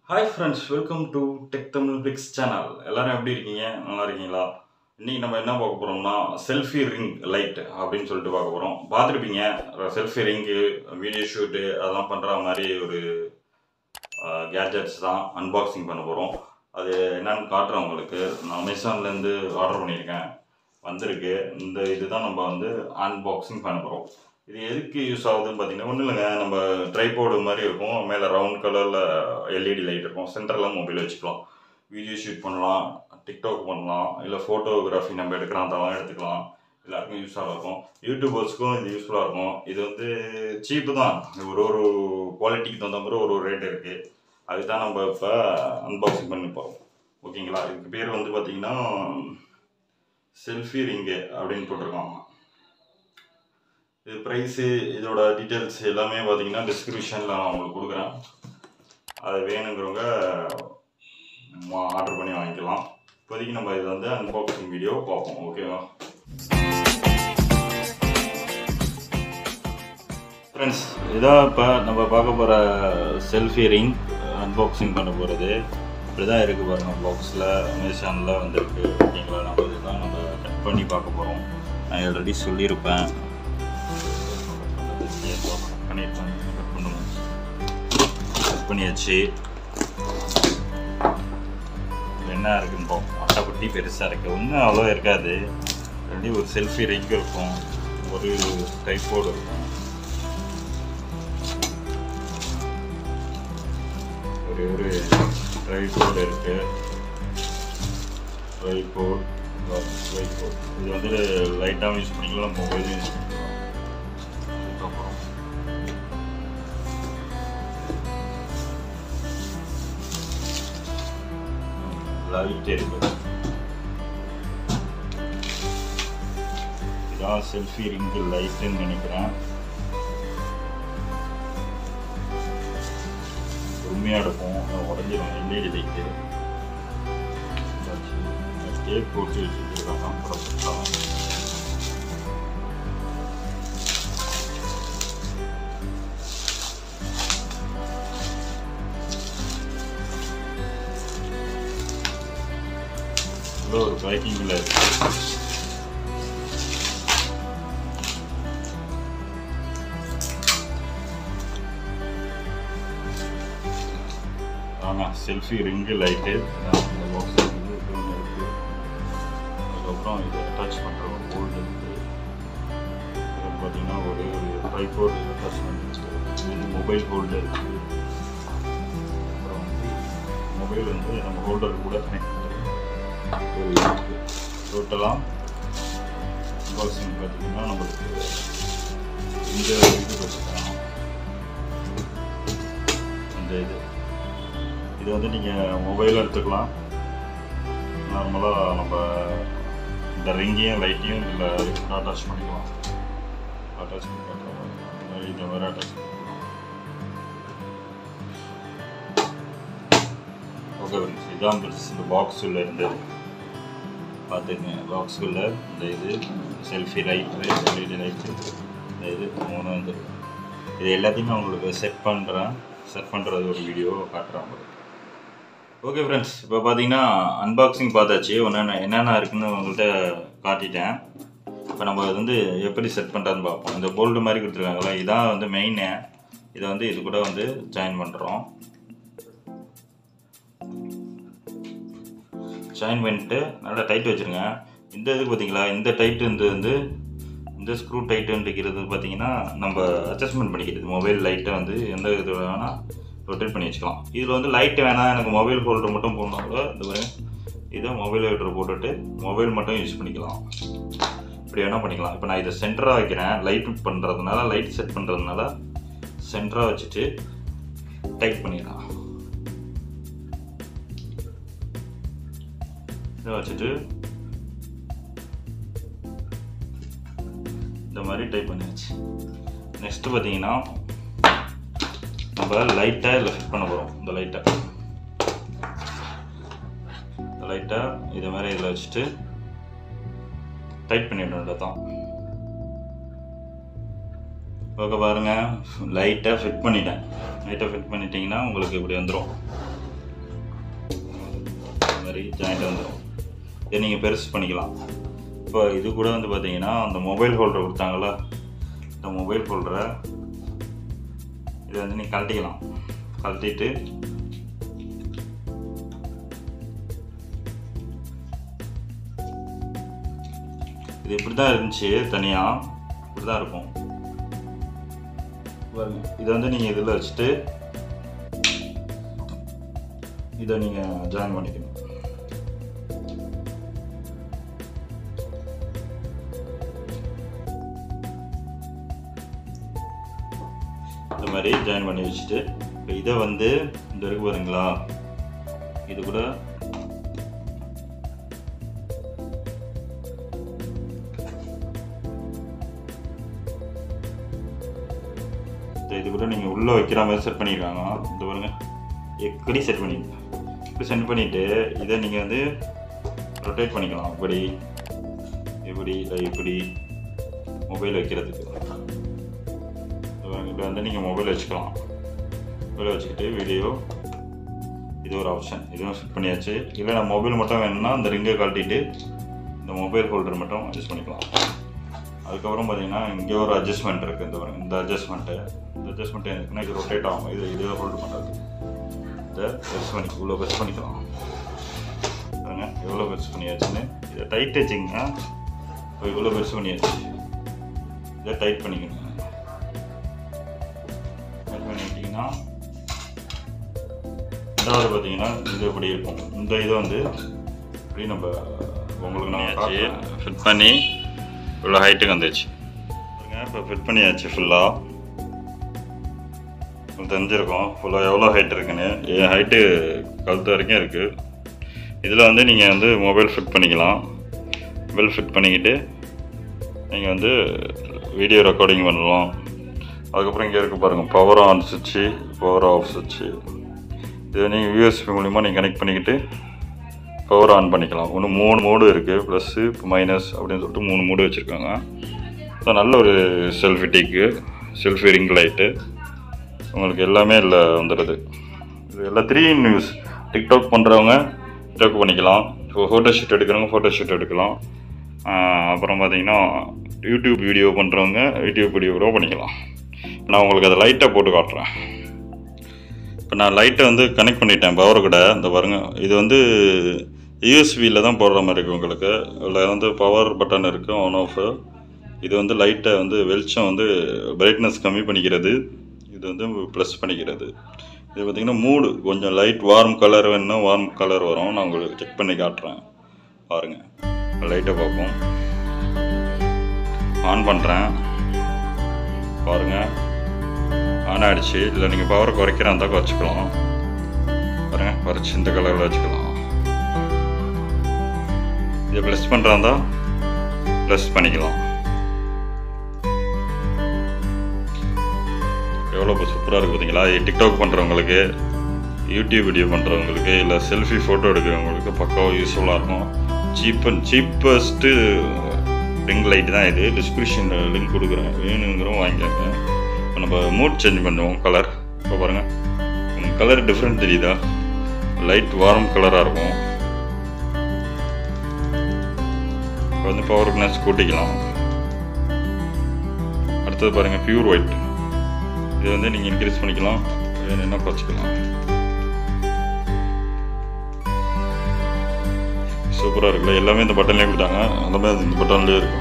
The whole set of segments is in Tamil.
Hi friends, welcome to Techtamilplex channel. எல்லாரும் எப்படி இருக்கீங்க? நல்லா இருக்கீங்களா? இன்னைக்கு நம்ம என்ன பார்க்க போறோம்னா செல்ஃபி ரிங் லைட் அப்படின்னு சொல்லிட்டு பார்க்க போறோம். பார்த்துருப்பீங்க செல்ஃபி ரிங்கு வீடியோ ஷூட்டு அதெல்லாம் பண்ணுற மாதிரி ஒரு கேட்ஜெட்ஸ் தான் அன்பாக்சிங் பண்ண போகிறோம். அது என்னன்னு காட்டுறேன் உங்களுக்கு. நான் அமேசான்லேருந்து ஆர்டர் பண்ணியிருக்கேன், வந்திருக்கு. இந்த இதுதான் நம்ம வந்து அன்பாக்சிங் பண்ண போகிறோம். இது எதுக்கு யூஸ் ஆகுதுன்னு பார்த்தீங்கன்னா ஒன்றும் இல்லைங்க, நம்ம ட்ரைபோர்டு மாதிரி இருக்கும், மேலே ரவுண்ட் கலரில் எல்இடி லைட் இருக்கும், சென்டரில் மொபைல் வச்சுக்கலாம், வீடியோ ஷூட் பண்ணலாம், டிக்டாக் பண்ணலாம், இல்லை ஃபோட்டோகிராஃபி நம்ம எடுக்கலாம் அதெல்லாம் எடுத்துக்கலாம். எல்லாருக்கும் யூஸ்ஃபுல்லாக இருக்கும். யூடியூபர்ஸ்க்கும் இது யூஸ்ஃபுல்லாக இருக்கும். இது வந்து சீப்பு தான், ஒரு குவாலிட்டிக்கு தகுந்த மாதிரி ஒரு ரேட் இருக்குது. அதுதான் நம்ம இப்போ அன்பாக்சிங் பண்ணி போகிறோம். ஓகேங்களா? இதுக்கு பேர் வந்து பார்த்திங்கன்னா செல்ஃபி ரிங்கு அப்படின்னு போட்டிருக்காங்க. இது ப்ரைஸு இதோட டீட்டெயில்ஸ் எல்லாமே பார்த்தீங்கன்னா டிஸ்கிரிப்ஷனில் நான் உங்களுக்கு கொடுக்குறேன். அது வேணுங்கிறவங்க ஆர்டர் பண்ணி வாங்கிக்கலாம். இப்போதைக்கு நம்ம இது வந்து அன்பாக்சிங் வீடியோ பார்ப்போம். ஓகேவா ஃப்ரெண்ட்ஸ்? இதான் இப்போ நம்ம பார்க்க போகிற செல்ஃபி ரிங் அன்பாக்சிங் பண்ண போகிறது. இப்படி தான் இருக்குது பாருங்கள், பாக்ஸில் அமேசானில் வந்துருக்கு. ஓகேங்களா? நம்ம இதுதான் நம்ம கட் பண்ணி பார்க்க போகிறோம். நான் ஆல்ரெடி சொல்லியிருப்பேன், கட் பண்ணியாச்சு. என்ன இருக்குன்னு பார்ப்போம். அட்டைப்பட்டி பெருசாக இருக்குது, ஒன்றும் அவ்வளோ இருக்காது. ரெண்டு ஒரு செல்ஃபி ரிங் இருக்கும், ஒரு ட்ரைபோர்டு இருக்கும், ஒரு ட்ரைபோர்டு இருக்குது. ட்ரைபோர்ட் இது வந்து லைட்டாகவும் யூஸ் பண்ணிக்கலாம், மொபைலும் யூஸ் பண்ணிக்கலாம். அதுக்கப்புறம் லைட் இருக்குது. இதான் செல்ஃபி ரிங்கு லைட்டுன்னு நினைக்கிறேன். உண்மையாக இருக்கும், உடஞ்சிடும். எல்இடி லைட்டு டேப் போட்டு வச்சுருக்காங்க. ஒரு பேக்கிங்கில் இருக்கு. ஆமாம், செல்ஃபி ரிங்கு லைட்டு இந்த பாக்ஸ் இருக்குது. அதுக்கப்புறம் இதை அட்டாச் பண்ணுற ஒரு போல்டு இருக்குது. இது பார்த்தீங்கன்னா ஒரு ட்ரைபோர்டு அட்டாச்மெண்ட் இருக்குது. இது மொபைல் ஹோல்டர் இருக்குது. அப்புறம் வந்து மொபைல் வந்து நம்ம ஹோல்டர் கூட கனெக்ட் பண்ணுறது. டோட்டலாக அன்பாக்சிங் பார்த்தீங்கன்னா நம்மளுக்கு இந்த இது வச்சுக்கலாம். இந்த இது வந்து நீங்கள் மொபைலில் எடுத்துக்கலாம். நார்மலாக நம்ம இந்த ரிங்கையும் லைட்டையும் இதில் அட்டாச் பண்ணிக்கலாம். அட்டாச் பண்ணி காட்டுறோம், இந்த மாதிரி அட்டாச் பண்ணிக்கலாம். ஓகே ஃப்ரெண்ட்ஸ், இதான் இந்த பாக்ஸுள்ள இருந்தது. பார்த்துக்கங்க, பாக்ஸுக்குள்ளே இந்த இது செல்ஃபி லைட்டு, எல்இடி லைட்டு, இந்த இது மூணு வந்து இது எல்லாத்தையும் நான் உங்களுக்கு செட் பண்ணுறது ஒரு வீடியோ காட்டுறேன் உங்களுக்கு. ஓகே ஃப்ரெண்ட்ஸ், இப்போ பார்த்தீங்கன்னா அன்பாக்சிங் பார்த்தாச்சு. என்னென்ன இருக்குதுன்னு உங்கள்கிட்ட காட்டிட்டேன். இப்போ நம்ம அது வந்து எப்படி செட் பண்ணுறதுன்னு பார்ப்போம். இந்த போல்டு மாதிரி கொடுத்துருக்காங்களா, இதான் வந்து மெயினு. இதை வந்து இது கூட வந்து ஜாயின் பண்ணுறோம். ஜாயின் பண்ணிட்டு நல்லா டைட் வச்சுருங்க. இந்த இதுக்கு பார்த்தீங்களா, இந்த டைட்டு வந்து இந்த ஸ்க்ரூ டைட்டுன்றது பார்த்தீங்கன்னா நம்ம அட்ஜஸ்ட்மெண்ட் பண்ணிக்கிறது. மொபைல் லைட்டை வந்து எந்த இது வேணால் ரொட்டேட் பண்ணி வச்சுக்கலாம். இதில் வந்து லைட்டு வேணாம், எனக்கு மொபைல் ஹோல்டர் மட்டும் போடணும்ல, இந்த இதை மொபைல் ஹோல்டர் போட்டுட்டு மொபைல் மட்டும் யூஸ் பண்ணிக்கலாம். இப்படி வேணால் பண்ணிக்கலாம். இப்போ நான் இதை சென்டராக வைக்கிறேன். லைட் பண்ணுறதுனால, லைட் செட் பண்ணுறதுனால சென்டராக வச்சுட்டு டைட் பண்ணிடலாம். இதை வச்சுட்டு இந்த மாதிரி டைப் பண்ணியாச்சு. நெக்ஸ்ட்டு பார்த்தீங்கன்னா நம்ம லைட்டை இதில் ஃபிட் பண்ண போகிறோம். இந்த லைட்டை இதை மாதிரி இதில் வச்சுட்டு டைட் பண்ணிடணும் தான். ஓகே பாருங்கள், லைட்டாக ஃபிட் பண்ணிட்டேன். லைட்டாக ஃபிட் பண்ணிட்டீங்கன்னா உங்களுக்கு இப்படி வந்துடும். மாதிரி ஜாயிண்ட் வந்துடும். இதை நீங்கள் பெருசு பண்ணிக்கலாம். இப்போ இது கூட வந்து பார்த்தீங்கன்னா அந்த மொபைல் ஹோல்டர் கொடுத்தாங்களா, இந்த மொபைல் ஹோல்டரை இதை வந்து நீங்கள் கழட்டிக்கலாம். கழட்டிட்டு இது இப்படி தான் இருந்துச்சு, தனியாக இப்படி தான் இருக்கும் பாருங்க. இதை வந்து நீங்கள் இதில் வச்சுட்டு இதை நீங்கள் ஜாயின் பண்ணிக்கணும். இந்த மாதிரி ஜாயின் பண்ணி வச்சுட்டு இப்போ இதை வந்து இந்த இருக்கு பாருங்களா, இது கூட இது கூட நீங்கள் உள்ளே வைக்கிற மாதிரி செட் பண்ணியிருக்காங்க. இந்த பாருங்க எப்படி செட் பண்ணிடுங்க. இப்படி செட் பண்ணிவிட்டு இதை நீங்கள் வந்து ரொட்டேட் பண்ணிக்கலாம். இப்படி இப்படி இப்படி மொபைல் வைக்கிறதுக்கு இப்போ வந்து நீங்கள் மொபைல் வச்சுக்கலாம். மொபைல் வச்சுக்கிட்டு வீடியோ, இது ஒரு ஆப்ஷன், இதுவும் செட் பண்ணியாச்சு. இல்லை நான் மொபைல் மட்டும் வேணும்னா இந்த ரிங்கை கழட்டிட்டு இந்த மொபைல் ஹோல்டர் மட்டும் அட்ஜஸ்ட் பண்ணிக்கலாம். அதுக்கப்புறம் பார்த்தீங்கன்னா இங்கே ஒரு அட்ஜஸ்ட்மெண்ட் இருக்குது. இந்த அட்ஜஸ்ட்மெண்ட்டு எதுக்குன்னா இது ரொட்டேட் ஆகும். இதே ஹோல்டு பண்ணுறது. இதை பெருசு பண்ணி இவ்வளோ பெருசு பண்ணிக்கலாம். பாருங்க எவ்வளோ பெருசு பண்ணியாச்சுன்னு. இதை டைட் வச்சுங்க. இப்போ இவ்வளோ பெருசு பண்ணியாச்சு. இதை டைட் பண்ணிக்கணும். டைட் பண்ணிக்கிட்டிங்கன்னா ரெண்டாவது பார்த்தீங்கன்னா இது எப்படி இருக்கும். இந்த இதை வந்து இப்படி நம்ம உங்களுக்கு நான் ஃபிட் பண்ணி இவ்வளோ ஹைட்டுக்கு வந்துச்சு. இப்போ ஃபிட் பண்ணியாச்சு. ஃபுல்லாக தெரிஞ்சிருக்கும் ஃபுல்லாக எவ்வளோ ஹைட் இருக்குன்னு. என் ஹைட்டு கழுத்து வரைக்கும் இருக்குது. இதில் வந்து நீங்கள் வந்து மொபைல் ஃபிட் பண்ணிக்கலாம். மொபைல் ஃபிட் பண்ணிக்கிட்டு நீங்கள் வந்து வீடியோ ரெக்கார்டிங் பண்ணலாம். அதுக்கப்புறம் இங்கே இருக்குது பாருங்கள், பவர் ஆன் சுவிட்சு, பவர் ஆஃப் சுவிட்சு. இது நீங்கள் யூஎஸ்பி மூலிமா நீங்கள் கனெக்ட் பண்ணிக்கிட்டு பவர் ஆன் பண்ணிக்கலாம். ஒன்று 3 மோடு இருக்குது, ப்ளஸ்ஸு மைனஸ் அப்படின்னு சொல்லிட்டு 3 மோடு வச்சுருக்காங்க. ஸோ நல்ல ஒரு செல்ஃபி டிக்கு, செல்ஃபி ரிங் லைட்டு உங்களுக்கு எல்லாமே இல்லை வந்துடுது. இது எல்லாம் 3 in 1 யூஸ். டிக்டாக் பண்ணுறவங்க டிக்டாக் பண்ணிக்கலாம். ஃபோட்டோ ஷூட் எடுக்கிறவங்க ஃபோட்டோ ஷூட் எடுக்கலாம். அப்புறம் பார்த்தீங்கன்னா யூடியூப் வீடியோ பண்ணுறவங்க யூடியூப் வீடியோ கூட பண்ணிக்கலாம். நான் உங்களுக்கு அதை லைட்டாக போட்டு காட்டுறேன். இப்போ நான் லைட்டை வந்து கனெக்ட் பண்ணிட்டேன் பவர் கூட. இந்த பாருங்க, இது வந்து யூஎஸ்பியில் தான் போடுற மாதிரி இருக்குது உங்களுக்கு. இதில் வந்து பவர் பட்டன் இருக்குது, ஆன் ஆஃப். இது வந்து லைட்டை வந்து வெளிச்சம் வந்து பிரைட்னஸ் கம்மி பண்ணிக்கிறது. இது வந்து ப்ளஸ் பண்ணிக்கிறது. இது பார்த்திங்கன்னா மூடு கொஞ்சம் லைட் வார்ம் கலர் வேணுன்னா வார்ம் கலர் வரும். நான் உங்களுக்கு செக் பண்ணி காட்டுறேன் பாருங்கள். லைட்டை பார்ப்போம். ஆன் பண்ணுறேன் பாருங்கள், ஆன் ஆகிடுச்சு. இல்லை நீங்கள் பவர் குறைக்கிறா இருந்தால் குறைச்சிக்கலாம். பாருங்கள் குறைச்சி இந்த கலரில் வச்சுக்கலாம். இதை ப்ளஸ் பண்ணுறா இருந்தால் ப்ளஸ் பண்ணிக்கலாம். எவ்வளோ சூப்பராக இருக்குது பார்த்தீங்களா. டிக்டாக் பண்ணுறவங்களுக்கு, யூடியூப் வீடியோ பண்ணுறவங்களுக்கு, இல்லை செல்ஃபி ஃபோட்டோ எடுக்கிறவங்களுக்கு பக்காவாக யூஸ்ஃபுல்லாக இருக்கும். சீப்பஸ்ட்டு ரிங் லைட் தான் இது. டிஸ்கிரிப்ஷனில் லிங்க் கொடுக்குறேன், வேணுங்கிறோம் வாங்கிக்கோங்க. இப்போ நம்ம மூட் சேஞ்ச் பண்ணுவோம் கலர். இப்போ பாருங்கள் உங்கள் கலர் டிஃப்ரெண்ட் தெரியுதா. லைட் வார்ம் கலராக இருக்கும். இப்போ வந்து பவர்னஸ் கூட்டிக்கலாம். அடுத்தது பாருங்கள் பியூர் ஒயிட். இது வந்து நீங்கள் இன்க்ரீஸ் பண்ணிக்கலாம், வேணும்னா குறைச்சிக்கலாம். சூப்பராக இருக்குல்ல. எல்லாமே இந்த பட்டன்லேயே கொடுத்தாங்க, எல்லாமே இந்த பட்டன்லேயே இருக்கும்.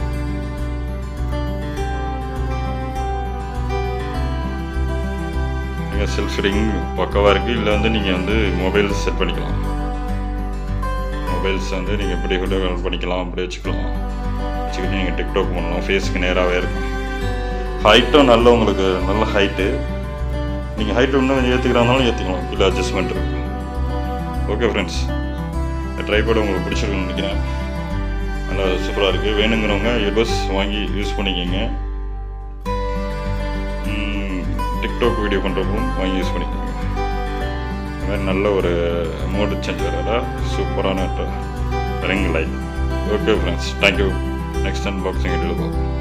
நீங்கள் செல்ஃப் ரிங் பக்கவாக இருக்குது. இல்லை வந்து நீங்கள் வந்து மொபைல்ஸ் செட் பண்ணிக்கலாம். மொபைல்ஸ் வந்து நீங்கள் எப்படி கூட பண்ணிக்கலாம், அப்படி வச்சுக்கலாம். வச்சுக்கிட்டு நீங்கள் டிக்டாக் பண்ணலாம். ஃபேஸுக்கு நேராகவே இருக்கும். ஹைட்டும் நல்ல உங்களுக்கு நல்ல ஹைட்டு. நீங்கள் ஹைட்டு இன்னும் கொஞ்சம் ஏற்றுக்கிறாஇருந்தாலும் ஏற்றிக்கலாம். இல்லை அட்ஜஸ்ட்மெண்ட் இருக்குது. ஓகே ஃப்ரெண்ட்ஸ், ட்ரைபாட் உங்களுக்கு பிடிச்சிருக்குன்னு நினைக்கிறேன். நல்லா சூப்பராக இருக்குது. வேணுங்கிறவங்க இயர்பஸ் வாங்கி யூஸ் பண்ணிக்கோங்க. டிக்டாக் வீடியோ பண்ணுறப்பவும் வாங்கி யூஸ் பண்ணிக்கோங்க. இந்த மாதிரி நல்ல ஒரு மோடு சேஞ்ச் வரல சூப்பரான ring light. Okay friends, thank you. Next unboxing வீடியோவில் பார்ப்போம்.